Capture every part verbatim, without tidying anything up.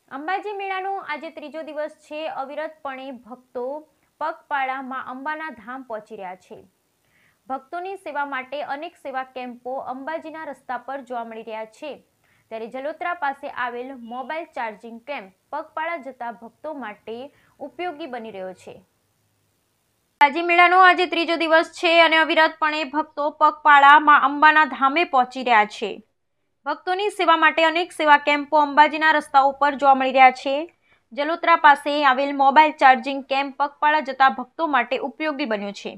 અંબાજી મેળાનો આજે ત્રીજો દિવસ છે। અવિરતપણે ભક્તો પગપાળા માં અંબાના ધામ પહોંચી રહ્યા છે। ભક્તોની સેવા માટે અનેક સેવા કેમ્પો અંબાજીના રસ્તા પર જોવા મળી રહ્યા છે। ત્યારે જલોત્રા પાસે આવેલ મોબાઈલ ચાર્જિંગ કેમ્પ પગપાળા જતા ભક્તો માટે ઉપયોગી બની રહ્યો છે। અંબાજી મેળાનો આજે ત્રીજો દિવસ છે અને અવિરતપણે ભક્તો પગપાળા માં અંબાના ધામે પહોંચી રહ્યા છે। ભક્તોની સેવા માટે અનેક સેવા કેમ્પો અંબાજીના રસ્તાઓ પર જોવા મળી રહ્યા છે। જલોત્રા પાસે આવેલ મોબાઈલ ચાર્જિંગ કેમ્પ પગપાળા જતા ભક્તો માટે ઉપયોગી બન્યો છે।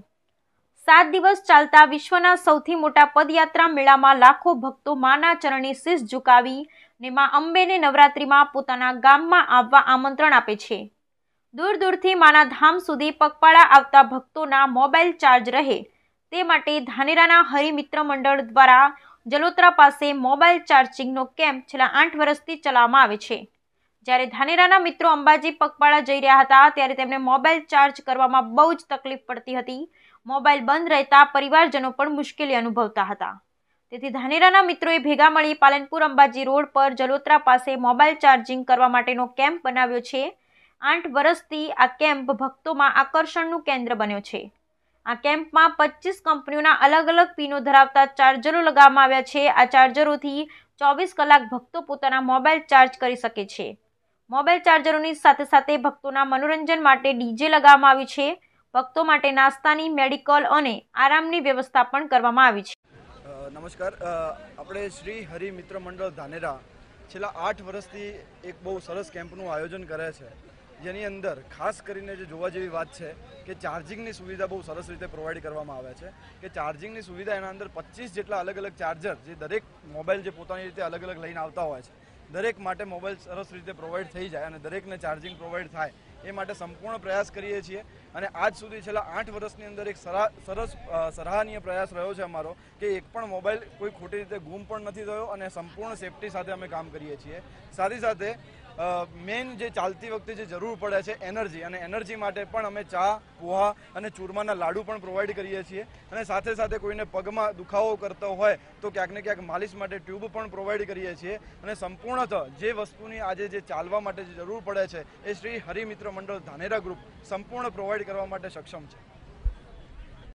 સાત દિવસ ચાલતા વિશ્વના સૌથી મોટા પદયાત્રા મેળામાં લાખો ભક્તો માના ચરણે શીશ ઝુકાવી ને માં અંબેને નવરાત્રીમાં પોતાના ગામમાં આવવા આમંત્રણ આપે છે। દૂર દૂરથી માના ધામ સુધી પગપાળા આવતા ભક્તોના મોબાઈલ ચાર્જ રહે તે માટે ધાનેરાના હરિમિત્ર મંડળ દ્વારા જલોત્રા પાસે મોબાઈલ ચાર્જિંગનો કેમ્પ છેલ્લા આઠ વર્ષથી ચલાવવામાં આવે છે। જ્યારે ધાનેરાના મિત્રો અંબાજી પગપાળા જઈ રહ્યા હતા ત્યારે તેમને મોબાઈલ ચાર્જ કરવામાં બહુ જ તકલીફ પડતી હતી। મોબાઈલ બંધ રહેતા પરિવારજનો પણ મુશ્કેલી અનુભવતા હતા। તેથી ધાનેરાના મિત્રોએ ભેગા મળી પાલનપુર અંબાજી રોડ પર જલોત્રા પાસે મોબાઈલ ચાર્જિંગ કરવા માટેનો કેમ્પ બનાવ્યો છે। આઠ વર્ષથી આ કેમ્પ ભક્તોમાં આકર્ષણનું કેન્દ્ર બન્યો છે। આ કેમ્પમાં પચીસ કંપનીઓના અલગ અલગ પિનો ધરાવતા ચાર્જરો લગાવવામાં આવ્યા છે। આ ચાર્જરોથી ચોવીસ કલાક ભક્તો પોતાના મોબાઈલ ચાર્જ કરી શકે છે। મોબાઈલ ચાર્જરોની સાથે સાથે ભક્તોના મનોરંજન માટે ડીજે લગાવવામાં આવ્યું છે। ભક્તો માટે નાસ્તાની, મેડિકલ અને આરામની વ્યવસ્થા પણ કરવામાં આવી છે। નમસ્કાર, આપણે શ્રી હરિ મિત્ર મંડળ ધાનેરા છેલ્લા આઠ વર્ષથી એક બહુ સરસ કેમ્પનું આયોજન કરે છે, જેની અંદર ખાસ કરીને જે જોવા જેવી વાત છે કે ચાર્જિંગની સુવિધા બહુ સરસ રીતે પ્રોવાઈડ કરવામાં આવે છે। કે ચાર્જિંગની સુવિધા એના અંદર પચીસ જેટલા અલગ અલગ ચાર્જર, જે દરેક મોબાઈલ જે પોતાની રીતે અલગ અલગ લઈને આવતા હોય છે, દરેક માટે મોબાઈલ સરસ રીતે પ્રોવાઈડ થઈ જાય અને દરેકને ચાર્જિંગ પ્રોવાઈડ થાય એ માટે સંપૂર્ણ પ્રયાસ કરીએ છીએ। અને આજ સુધી છેલ્લા આઠ વર્ષની અંદર એક સરસ સરાહનીય પ્રયાસ રહ્યો છે અમારો કે એક પણ મોબાઈલ કોઈ ખોટી રીતે ગુમ પણ નથી થયો અને સંપૂર્ણ સેફટી સાથે અમે કામ કરીએ છીએ। સાથે સાથે મેઇન જે ચાલતી વખતે જે જરૂર પડે છે એનર્જી, અને એનર્જી માટે પણ અમે ચા, પોહા અને ચૂરમાના લાડુ પણ પ્રોવાઈડ કરીએ છીએ। અને સાથે સાથે કોઈને પગમાં દુખાવો કરતો હોય તો ક્યાંક ને ક્યાંક માલિશ માટે ટ્યુબ પણ પ્રોવાઈડ કરીએ છીએ। અને સંપૂર્ણતઃ જે વસ્તુની આજે જે ચાલવા માટે જે જરૂર પડે છે એ શ્રી હરિમિત્ર મંડળ ધાનેરા ગ્રુપ સંપૂર્ણ પ્રોવાઈડ કરવા માટે સક્ષમ છે।